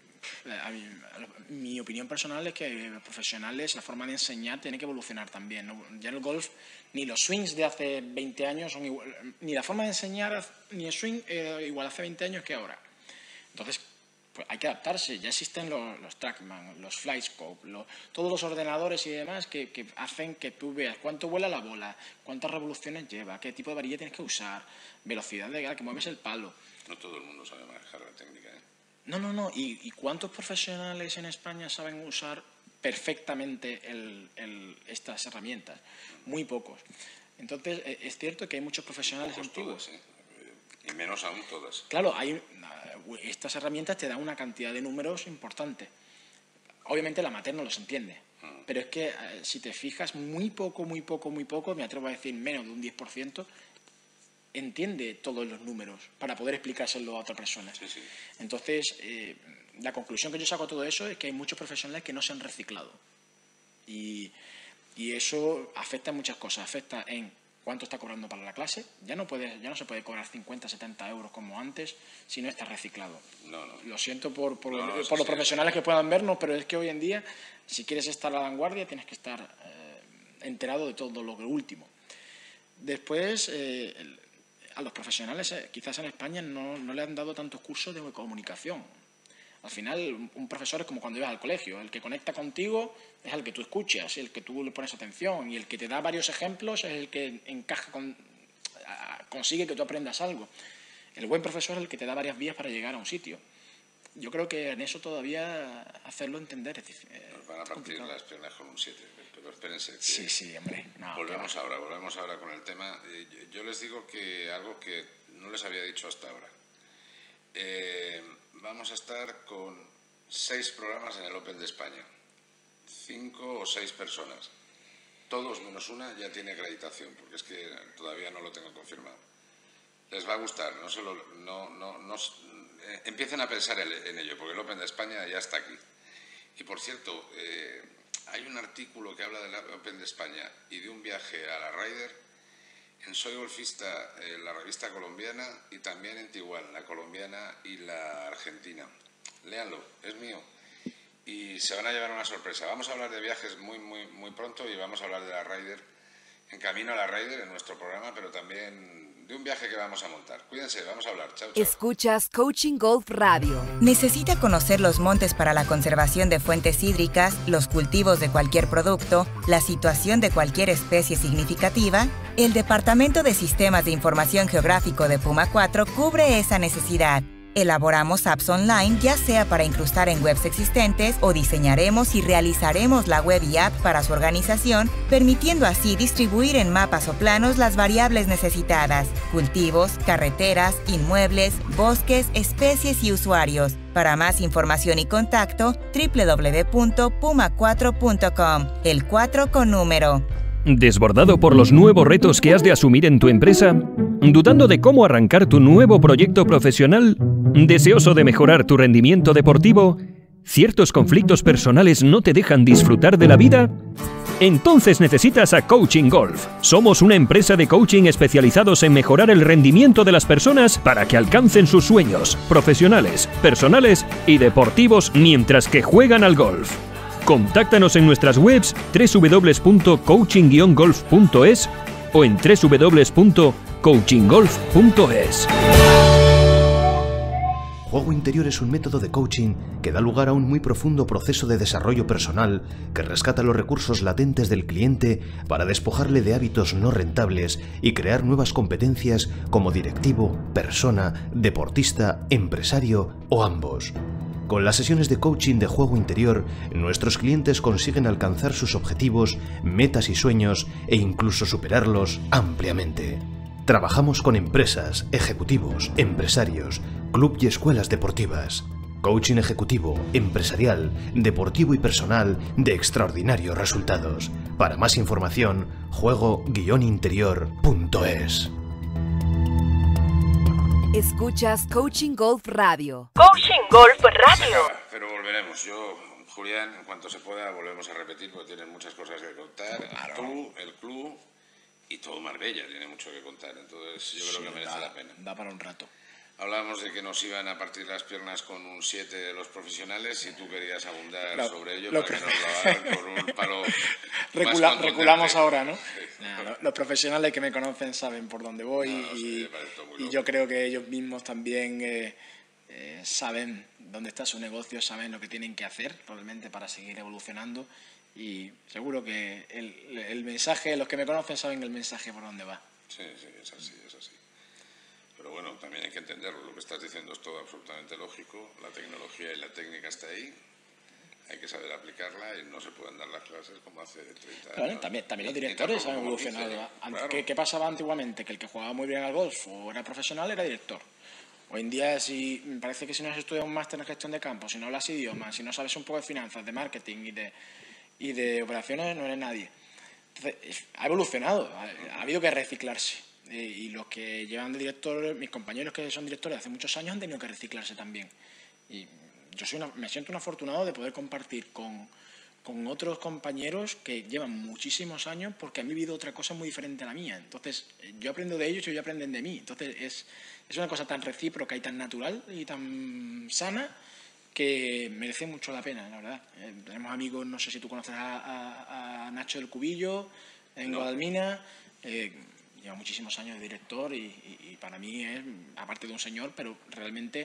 a mí, a mi opinión personal es que los profesionales, la forma de enseñar tiene que evolucionar también, ¿no? Ya en el golf, ni los swings de hace veinte años son igual, ni la forma de enseñar ni el swing eh, igual hace veinte años que ahora. Entonces, pues hay que adaptarse. Ya existen los, los Trackman, los FlyScope, los, todos los ordenadores y demás que, que hacen que tú veas cuánto vuela la bola, cuántas revoluciones lleva, qué tipo de varilla tienes que usar, velocidad de la que mueves el palo. No todo el mundo sabe manejar la técnica, ¿eh? No, no, no. ¿Y, y cuántos profesionales en España saben usar perfectamente el, el, estas herramientas? Muy pocos. Entonces, es cierto que hay muchos profesionales Pocos antiguos. Todas, ¿eh? Y menos aún todas. Claro, hay, estas herramientas te dan una cantidad de números importante. Obviamente el amateur no los entiende, mm. pero es que eh, si te fijas, muy poco, muy poco, muy poco, me atrevo a decir menos de un diez por ciento, entiende todos los números para poder explicárselo a otra persona. Sí, sí. Entonces, eh, la conclusión que yo saco de todo eso es que hay muchos profesionales que no se han reciclado. Y, y eso afecta en muchas cosas. Afecta en cuánto está cobrando para la clase. Ya no, puede, ya no se puede cobrar cincuenta, setenta euros como antes si no está reciclado. No, no. Lo siento por, por, no, no, por sí, los sí, profesionales sí. que puedan vernos, pero es que hoy en día, si quieres estar a la vanguardia, tienes que estar eh, enterado de todo lo último. Después, eh, el, a los profesionales, eh, quizás en España no, no le han dado tantos cursos de comunicación. Al final, un profesor es como cuando ibas al colegio. El que conecta contigo es el que tú escuchas, el que tú le pones atención, y el que te da varios ejemplos es el que encaja con, consigue que tú aprendas algo. El buen profesor es el que te da varias vías para llegar a un sitio. Yo creo que en eso todavía hacerlo entender es difícil. Nos van a partir las piernas con un siete, pero espérense. Que sí, sí, hombre. No, volvemos claro. ahora, volvemos ahora con el tema. Yo les digo que algo que no les había dicho hasta ahora. Eh, vamos a estar con seis programas en el Open de España. Cinco o seis personas. Todos menos una ya tiene acreditación, porque es que todavía no lo tengo confirmado. Les va a gustar, no solo, no, no, no, eh, empiecen a pensar en, en ello, porque el Open de España ya está aquí. Y por cierto, eh, hay un artículo que habla del Open de España y de un viaje a la Ryder en Soy Golfista, eh, la revista colombiana, y también en Tiguan, la colombiana y la argentina. Léanlo, es mío. Y se van a llevar una sorpresa. Vamos a hablar de viajes muy, muy, muy pronto, y vamos a hablar de la Ryder, en camino a la Ryder en nuestro programa, pero también de un viaje que vamos a montar. Cuídense, vamos a hablar. Chao, chao. Escuchas Coaching Golf Radio. ¿Necesita conocer los montes para la conservación de fuentes hídricas, los cultivos de cualquier producto, la situación de cualquier especie significativa? El Departamento de Sistemas de Información Geográfico de Puma cuatro cubre esa necesidad. Elaboramos apps online, ya sea para incrustar en webs existentes, o diseñaremos y realizaremos la web y app para su organización, permitiendo así distribuir en mapas o planos las variables necesitadas: cultivos, carreteras, inmuebles, bosques, especies y usuarios. Para más información y contacto, doble u doble u doble u punto puma cuatro punto com, el cuatro con número. ¿Desbordado por los nuevos retos que has de asumir en tu empresa? ¿Dudando de cómo arrancar tu nuevo proyecto profesional? ¿Deseoso de mejorar tu rendimiento deportivo? ¿Ciertos conflictos personales no te dejan disfrutar de la vida? Entonces necesitas a Coaching Golf. Somos una empresa de coaching especializados en mejorar el rendimiento de las personas para que alcancen sus sueños profesionales, personales y deportivos mientras que juegan al golf. Contáctanos en nuestras webs doble u doble u doble u punto coaching guion golf punto es o en doble u doble u doble u punto coaching golf punto es. Juego interior es un método de coaching que da lugar a un muy profundo proceso de desarrollo personal que rescata los recursos latentes del cliente para despojarle de hábitos no rentables y crear nuevas competencias como directivo, persona, deportista, empresario o ambos. Con las sesiones de coaching de juego interior, nuestros clientes consiguen alcanzar sus objetivos, metas y sueños e incluso superarlos ampliamente. Trabajamos con empresas, ejecutivos, empresarios, club y escuelas deportivas. Coaching ejecutivo, empresarial, deportivo y personal de extraordinarios resultados. Para más información, juego guion interior punto es. Escuchas Coaching Golf Radio. Coaching Golf Radio. Pero volveremos. Yo, Julián, en cuanto se pueda, volvemos a repetir porque tienen muchas cosas que contar. Claro. Tú, el club y todo Marbella tiene mucho que contar. Entonces yo creo Sí, que merece da, la pena. Da para un rato. Hablábamos de que nos iban a partir las piernas con un siete de los profesionales y tú querías abundar Lo, sobre ello lo para que... que nos lo hagan con un palo Recula, más reculamos ahora, ¿no? Sí. Nah, los, los profesionales que me conocen saben por dónde voy No, no, y, sí, y yo creo que ellos mismos también eh, eh, saben dónde está su negocio, saben lo que tienen que hacer realmente para seguir evolucionando y seguro que el, el mensaje, los que me conocen saben el mensaje por dónde va. Sí, sí, es así, es así. Pero bueno, también hay que entenderlo, lo que estás diciendo es todo absolutamente lógico, la tecnología y la técnica está ahí, hay que saber aplicarla y no se pueden dar las clases como hace treinta años. Claro, también, también los directores han evolucionado. Antes, ¿qué, ¿Qué pasaba antiguamente? Que el que jugaba muy bien al golf o era profesional era director. Hoy en día si, me parece que si no has estudiado un máster en gestión de campo, si no hablas idiomas, si no sabes un poco de finanzas, de marketing y de, y de operaciones, no eres nadie. Entonces, ha evolucionado, ha, ha habido que reciclarse. Y los que llevan de director, mis compañeros que son directores hace muchos años han tenido que reciclarse también. Y yo soy una, me siento un afortunado de poder compartir con, con otros compañeros que llevan muchísimos años porque han vivido otra cosa muy diferente a la mía. Entonces, yo aprendo de ellos y ellos aprenden de mí. Entonces, es, es una cosa tan recíproca y tan natural y tan sana que merece mucho la pena, la verdad. Eh, tenemos amigos, no sé si tú conoces a, a, a Nacho del Cubillo en no. Guadalmina. Eh, Lleva muchísimos años de director y, y, y para mí es, aparte de un señor, pero realmente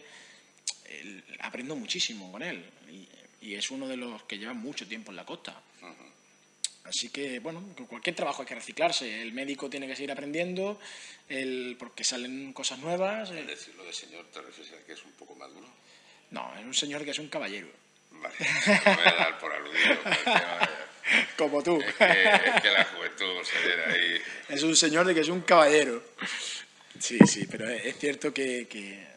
el, aprendo muchísimo con él. Y, y es uno de los que lleva mucho tiempo en la costa. Uh-huh. Así que, bueno, cualquier trabajo hay que reciclarse. El médico tiene que seguir aprendiendo, el, porque salen cosas nuevas. ¿Al decirlo de señor te refieres a que es un poco maduro? No, es un señor que es un caballero. Vale, me voy a dar por aludido. Como tú. Es que, es que la juventud se viene ahí. Es un señor de que es un caballero. Sí, sí, pero es cierto que, que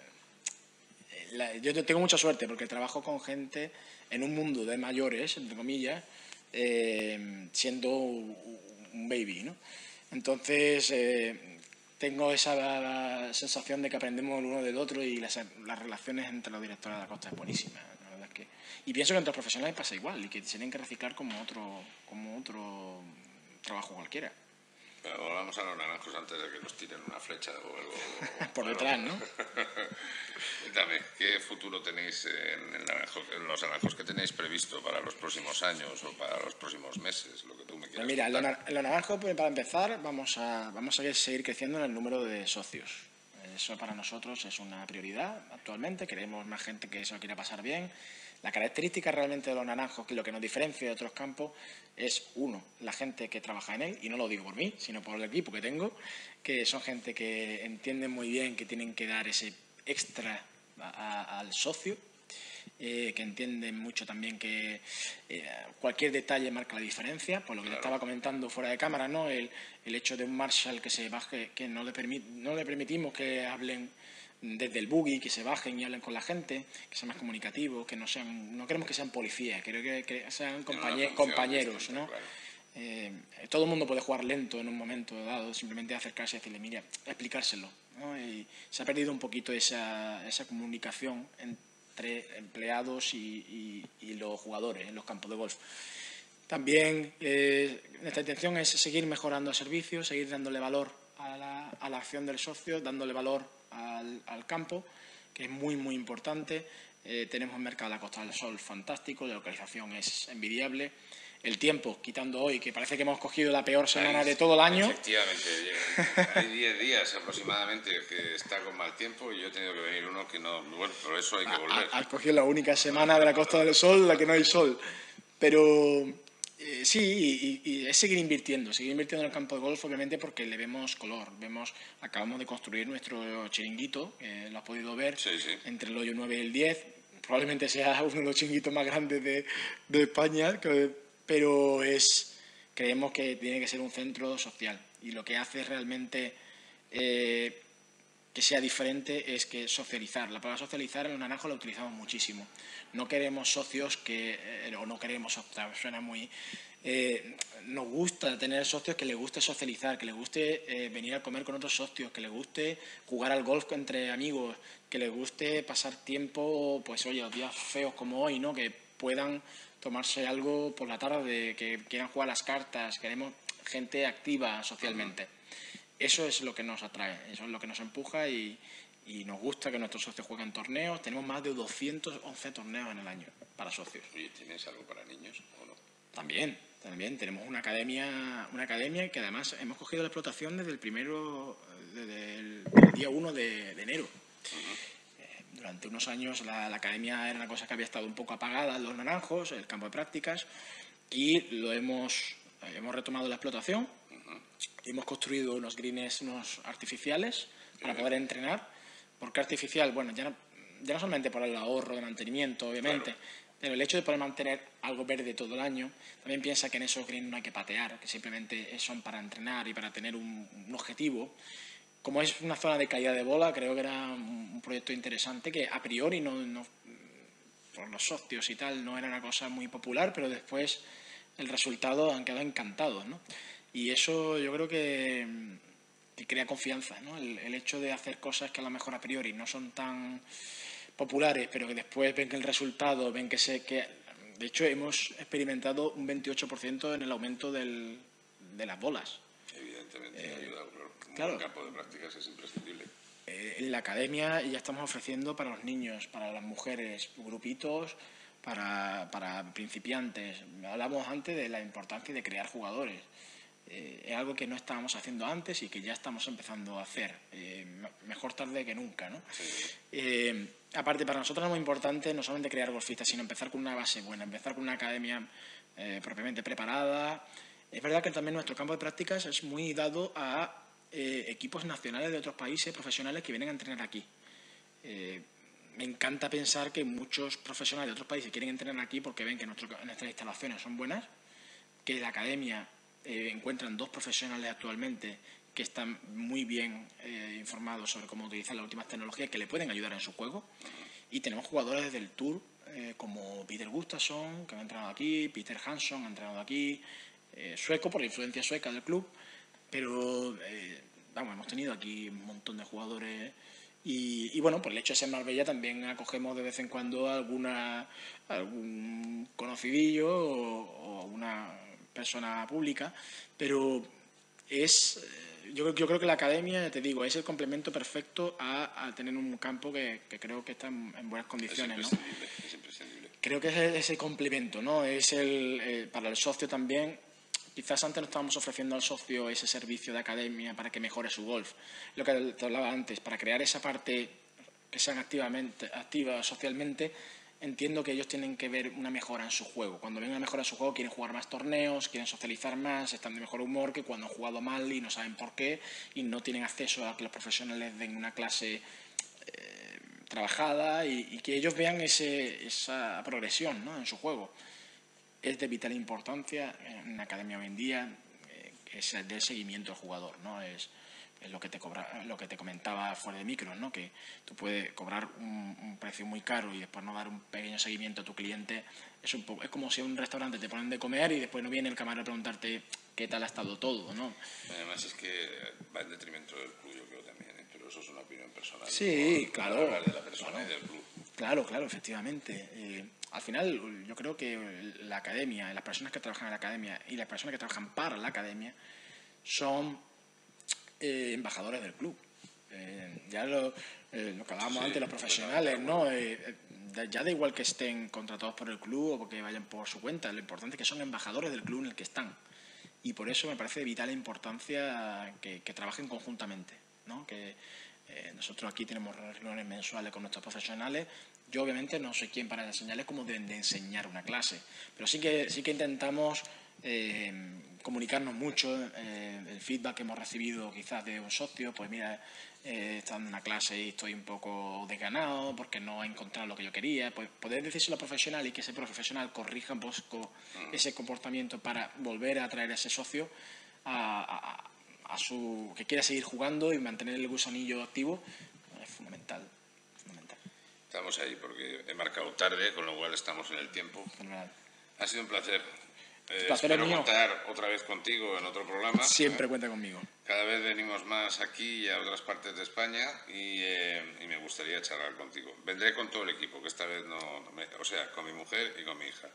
la, yo tengo mucha suerte porque trabajo con gente en un mundo de mayores, entre comillas, eh, siendo un baby, ¿no? Entonces, eh, tengo esa sensación de que aprendemos el uno del otro y las, las relaciones entre los directores de la costa es buenísima. Y pienso que entre los profesionales pasa igual y que se tienen que reciclar como otro, como otro trabajo cualquiera. Pero volvamos a los naranjos antes de que nos tiren una flecha o algo. Por detrás, ¿no? Cuéntame, ¿qué futuro tenéis en, el naranjo, en los naranjos que tenéis previsto para los próximos años o para los próximos meses? Lo que tú me quieras pues mira, en contar. los naranjos, pues, para empezar, vamos a, vamos a seguir creciendo en el número de socios. Eso para nosotros es una prioridad actualmente. Queremos más gente que se lo quiera pasar bien. La característica realmente de los naranjos, que lo que nos diferencia de otros campos, es, uno, la gente que trabaja en él, y no lo digo por mí, sino por el equipo que tengo, que son gente que entienden muy bien que tienen que dar ese extra a, a, al socio, eh, que entienden mucho también que eh, cualquier detalle marca la diferencia, por lo que claro. le estaba comentando fuera de cámara, ¿no? El, el hecho de un Marshall que se baje, que no le, permit, no le permitimos que hablen desde el buggy, que se bajen y hablen con la gente, que sean más comunicativos, que no sean, no queremos que sean policías, creo que, que sean compañe compañeros, ¿no? Claro. Eh, todo el mundo puede jugar lento en un momento dado, simplemente acercarse y decirle, mira, explicárselo, ¿no? Y se ha perdido un poquito esa, esa comunicación entre empleados y, y, y los jugadores en los campos de golf. También eh, nuestra intención es seguir mejorando el servicio, seguir dándole valor a la, a la acción del socio, dándole valor Al, al campo, que es muy muy importante. Eh, tenemos un mercado de la Costa del Sol fantástico, la localización es envidiable, el tiempo, quitando hoy, que parece que hemos cogido la peor semana de todo el año. Efectivamente, hay diez días aproximadamente que está con mal tiempo y yo he tenido que venir uno que no, bueno, por eso hay que volver. Has cogido la única semana de la Costa del Sol, la que no hay sol. Pero eh, sí, y, y es seguir invirtiendo, seguir invirtiendo en el campo de golf, obviamente, porque le vemos color. Vemos, acabamos de construir nuestro chiringuito, eh, lo has podido ver, sí, sí. entre el hoyo nueve y el diez. Probablemente sea uno de los chiringuitos más grandes de, de España, que, pero es, creemos que tiene que ser un centro social. Y lo que hace realmente eh, que sea diferente es que socializar. La palabra socializar en los naranjos la utilizamos muchísimo. No queremos socios que, eh, o no queremos, suena muy... Eh, nos gusta tener socios que les guste socializar, que les guste eh, venir a comer con otros socios, que les guste jugar al golf entre amigos, que les guste pasar tiempo, pues oye, los días feos como hoy, ¿no? Que puedan tomarse algo por la tarde, que quieran jugar las cartas. Queremos gente activa socialmente. Eso es lo que nos atrae, eso es lo que nos empuja y, y nos gusta que nuestros socios jueguen torneos. Tenemos más de doscientos once torneos en el año para socios. ¿Y tienes algo para niños o no? También, también. Tenemos una academia, una academia que además hemos cogido la explotación desde el primero, desde el, el día uno de, de enero. Uh-huh. eh, durante unos años la, la academia era una cosa que había estado un poco apagada en Los Naranjos, el campo de prácticas, y lo hemos, hemos retomado la explotación. Hemos construido unos greens, unos artificiales para poder entrenar. ¿Por qué artificial? Bueno, ya no, ya no solamente por el ahorro de mantenimiento, obviamente, claro, pero el hecho de poder mantener algo verde todo el año. También piensa que en esos greens no hay que patear, que simplemente son para entrenar y para tener un, un objetivo. Como es una zona de caída de bola, creo que era un, un proyecto interesante que a priori, no, no, por los socios y tal, no era una cosa muy popular, pero después el resultado han quedado encantados, ¿no? Y eso yo creo que, que crea confianza, ¿no? El, el hecho de hacer cosas que a lo mejor a priori no son tan populares, pero que después ven que el resultado, ven que se... que de hecho, hemos experimentado un veintiocho por ciento en el aumento del, de las bolas. Evidentemente, eh, ayuda, pero claro, un campo de prácticas es imprescindible. Eh, en la academia ya estamos ofreciendo para los niños, para las mujeres, grupitos, para, para principiantes. Hablamos antes de la importancia de crear jugadores. Eh, es algo que no estábamos haciendo antes y que ya estamos empezando a hacer. Eh, mejor tarde que nunca, ¿no? Sí. Eh, aparte, para nosotros es muy importante no solamente crear golfistas, sino empezar con una base buena, empezar con una academia eh, propiamente preparada. Es verdad que también nuestro campo de prácticas es muy dado a eh, equipos nacionales de otros países, profesionales que vienen a entrenar aquí. Eh, me encanta pensar que muchos profesionales de otros países quieren entrenar aquí porque ven que nuestro, nuestras instalaciones son buenas, que la academia Eh, encuentran dos profesionales actualmente que están muy bien eh, informados sobre cómo utilizar las últimas tecnologías que le pueden ayudar en su juego. Y tenemos jugadores del Tour eh, como Peter Gustafsson, que ha entrenado aquí, Peter Hansson ha entrenado aquí, eh, sueco por la influencia sueca del club, pero eh, vamos, hemos tenido aquí un montón de jugadores. Y, y bueno, por el hecho de ser Marbella también acogemos de vez en cuando alguna, algún conocidillo o, o una persona pública, pero es yo, yo creo que la academia, te digo, es el complemento perfecto a, a tener un campo que, que creo que está en, en buenas condiciones, es ¿no? Es imprescindible. Creo que es ese complemento, ¿no? Es el eh, para el socio también. Quizás antes no estábamos ofreciendo al socio ese servicio de academia para que mejore su golf. Lo que te hablaba antes, para crear esa parte que sean activamente activa socialmente. Entiendo que ellos tienen que ver una mejora en su juego. Cuando ven una mejora en su juego quieren jugar más torneos, quieren socializar más, están de mejor humor que cuando han jugado mal y no saben por qué y no tienen acceso a que los profesionales den una clase eh, trabajada y, y que ellos vean ese, esa progresión, ¿no?, en su juego. Es de vital importancia en la academia hoy en día, eh, es del seguimiento al jugador, ¿no? Es, es lo que te cobra, lo que te comentaba fuera de micro, ¿no? Que tú puedes cobrar un, un precio muy caro y después no dar un pequeño seguimiento a tu cliente. Es, un poco, es como si en un restaurante te ponen de comer y después no viene el camarero a preguntarte qué tal ha estado todo, ¿no? Además es que va en detrimento del club, yo creo también, ¿eh? Pero eso es una opinión personal. Sí, ¿no? claro. Hablar de la persona claro, y del club. Claro, claro, efectivamente. Eh, al final, yo creo que la academia, las personas que trabajan en la academia y las personas que trabajan para la academia son Eh, embajadores del club. Eh, ya lo, eh, lo que hablábamos sí, antes, los profesionales, ¿no? Eh, ya da igual que estén contratados por el club o que vayan por su cuenta, lo importante es que son embajadores del club en el que están. Y por eso me parece de vital importancia que, que trabajen conjuntamente, ¿no? Que eh, nosotros aquí tenemos reuniones mensuales con nuestros profesionales. Yo obviamente no soy quien para enseñarles cómo deben de enseñar una clase, pero sí que, sí que intentamos eh, comunicarnos mucho. Eh, el feedback que hemos recibido quizás de un socio, pues mira, eh, he estado en una clase y estoy un poco desganado porque no he encontrado lo que yo quería. Pues poder decírselo al profesional y que ese profesional corrija un poco ese comportamiento para volver a atraer a ese socio a, a, a su que quiera seguir jugando y mantener el gusanillo activo, es fundamental. Estamos ahí porque he marcado tarde, con lo cual estamos en el tiempo. Fenomenal. Ha sido un placer. Eh, placer espero es mío. contar otra vez contigo en otro programa. Siempre ¿eh? Cuenta conmigo. Cada vez venimos más aquí y a otras partes de España y, eh, y me gustaría charlar contigo. Vendré con todo el equipo, que esta vez no, no me, o sea, con mi mujer y con mi hija.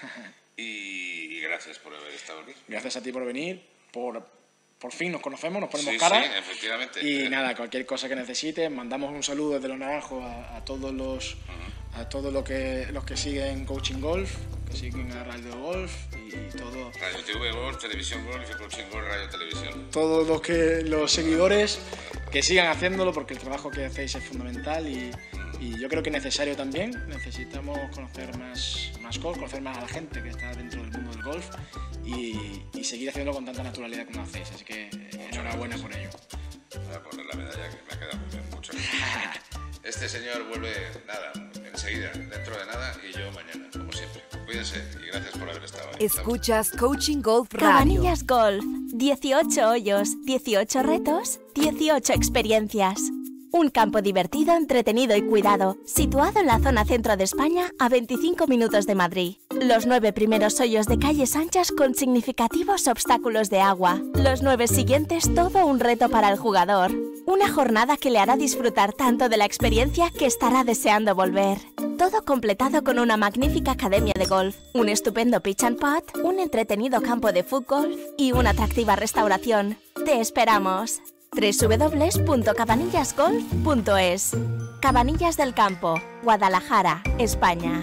y, y gracias por haber estado aquí. Gracias a ti por venir, por... Por fin nos conocemos, nos ponemos sí, cara. Sí, efectivamente. Y nada, cualquier cosa que necesites, mandamos un saludo desde Los Naranjos a, a todos los uh-huh. a todos los que los que siguen Coaching Golf, que siguen a Radio Golf y, y todo. Radio T V Golf, Televisión Golf y Coaching Golf, Radio Televisión. Todos los que los seguidores que sigan haciéndolo porque el trabajo que hacéis es fundamental y, y yo creo que es necesario también. Necesitamos conocer más, más golf, conocer más a la gente que está dentro del mundo del golf. Y, y seguir haciéndolo con tanta naturalidad como hacéis, así que enhorabuena por ello. Voy a poner la medalla que me ha quedado muy bien, muchas gracias. Este señor vuelve, nada, enseguida, dentro de nada, y yo mañana, como siempre. Cuídense y gracias por haber estado ahí. Escuchas Coaching Golf Radio. Cabanillas Golf, dieciocho hoyos, dieciocho retos, dieciocho experiencias. Un campo divertido, entretenido y cuidado, situado en la zona centro de España, a veinticinco minutos de Madrid. Los nueve primeros hoyos de calles anchas con significativos obstáculos de agua. Los nueve siguientes, todo un reto para el jugador. Una jornada que le hará disfrutar tanto de la experiencia que estará deseando volver. Todo completado con una magnífica academia de golf, un estupendo pitch and putt, un entretenido campo de fútbol y una atractiva restauración. ¡Te esperamos! doble u doble u doble u punto cabanillas golf punto es. Cabanillas del Campo, Guadalajara, España.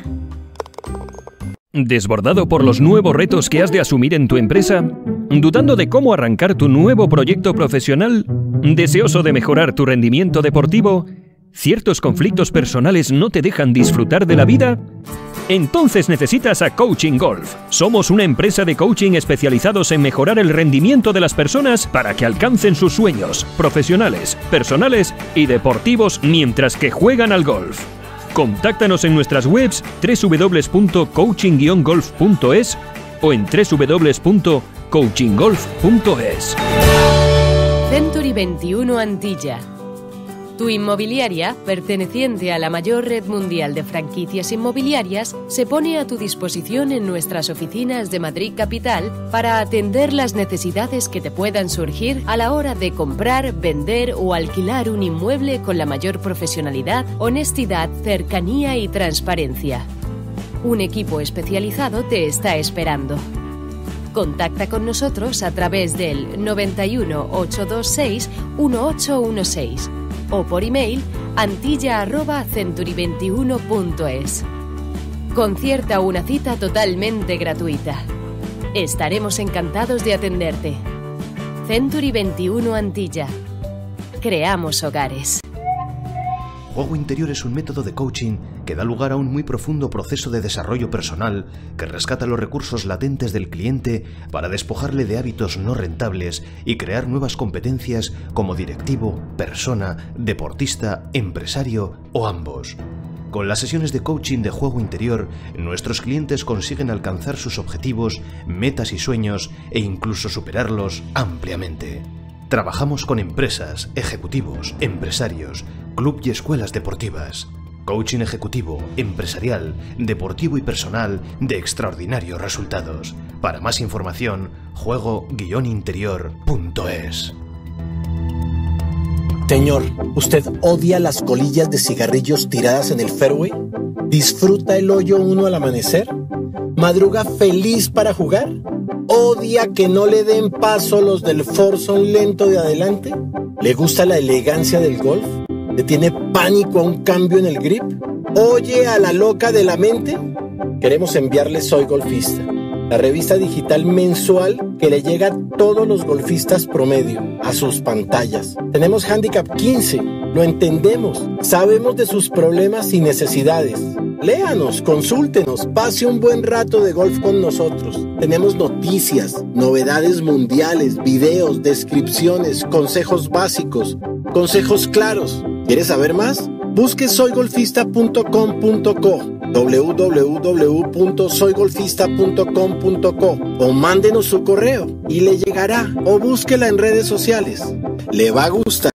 ¿Desbordado por los nuevos retos que has de asumir en tu empresa? ¿Dudando de cómo arrancar tu nuevo proyecto profesional? ¿Deseoso de mejorar tu rendimiento deportivo? ¿Ciertos conflictos personales no te dejan disfrutar de la vida? Entonces necesitas a Coaching Golf. Somos una empresa de coaching especializados en mejorar el rendimiento de las personas para que alcancen sus sueños, profesionales, personales y deportivos mientras que juegan al golf. Contáctanos en nuestras webs doble u doble u doble u punto coaching guion golf punto es o en doble u doble u doble u punto coaching golf punto es. Century veintiuno Antilla. Tu inmobiliaria, perteneciente a la mayor red mundial de franquicias inmobiliarias, se pone a tu disposición en nuestras oficinas de Madrid Capital para atender las necesidades que te puedan surgir a la hora de comprar, vender o alquilar un inmueble con la mayor profesionalidad, honestidad, cercanía y transparencia. Un equipo especializado te está esperando. Contacta con nosotros a través del noventa y uno, ochocientos veintiséis, dieciocho dieciséis o por email antilla arroba century veintiuno punto es. Concierta una cita totalmente gratuita. Estaremos encantados de atenderte. Century veintiuno Antilla. Creamos hogares. Juego interior es un método de coaching que da lugar a un muy profundo proceso de desarrollo personal que rescata los recursos latentes del cliente para despojarle de hábitos no rentables y crear nuevas competencias como directivo, persona, deportista, empresario o ambos. Con las sesiones de coaching de juego interior, nuestros clientes consiguen alcanzar sus objetivos, metas y sueños e incluso superarlos ampliamente. Trabajamos con empresas, ejecutivos, empresarios, club y escuelas deportivas. Coaching ejecutivo, empresarial, deportivo y personal de extraordinarios resultados. Para más información, juego guion interior punto es. Señor, ¿usted odia las colillas de cigarrillos tiradas en el fairway? ¿Disfruta el hoyo uno al amanecer? ¿Madruga feliz para jugar? ¿Odia que no le den paso los del foursome lento de adelante? ¿Le gusta la elegancia del golf? ¿Le tiene pánico a un cambio en el grip? ¿Oye a la loca de la mente? Queremos enviarle Soy Golfista, la revista digital mensual que le llega a todos los golfistas promedio, a sus pantallas. Tenemos Handicap quince, lo entendemos, sabemos de sus problemas y necesidades. Léanos, consúltenos, pase un buen rato de golf con nosotros. Tenemos noticias, novedades mundiales, videos, descripciones, consejos básicos, consejos claros. ¿Quieres saber más? Busque soy golfista punto com punto co, w w w punto soy golfista punto com punto co o mándenos su correo y le llegará, o búsquela en redes sociales. Le va a gustar.